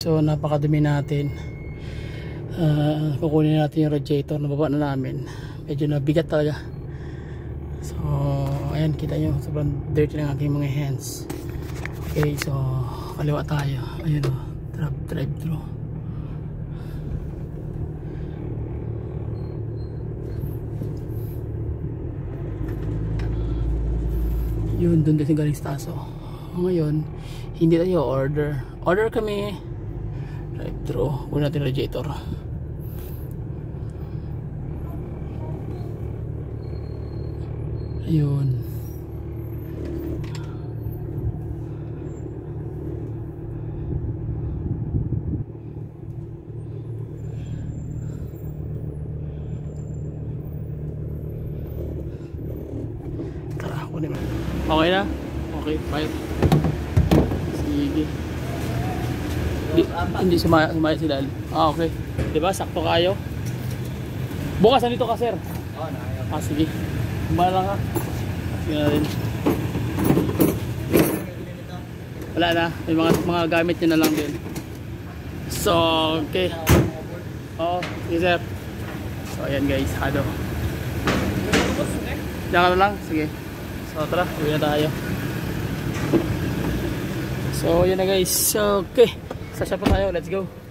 So napakadumi natin. Kukunin natin yung radiator na baba na namin. Medyo nabigat talaga. So ayan, kita nyo sobrang dirty ng aking mga hands. Okay, so kaliwa tayo. Ayun o, drive through. Yun, doon din galing sa taso. Ngayon, hindi tayo order kami. Drive through. Kunin natin radiator. Ayun. Tara, kunin mo. Okay na? Okay, bye. Sige. Hindi sumaya si Dal. Ah, okay. Diba? Sakto kayo. Bukas nandito ka, sir? Oo, nakayo. Ah, sige. Kumala lang ha. Sige na rin. Wala na. May mga gamit nyo na lang din. So, okay. Oo, sige sir. So, ayan guys. Hado. Diyan ka na lang. Sige. So, tara. Uwi na tayo. So, yun na guys. Okay. Sa shop na tayo. Let's go.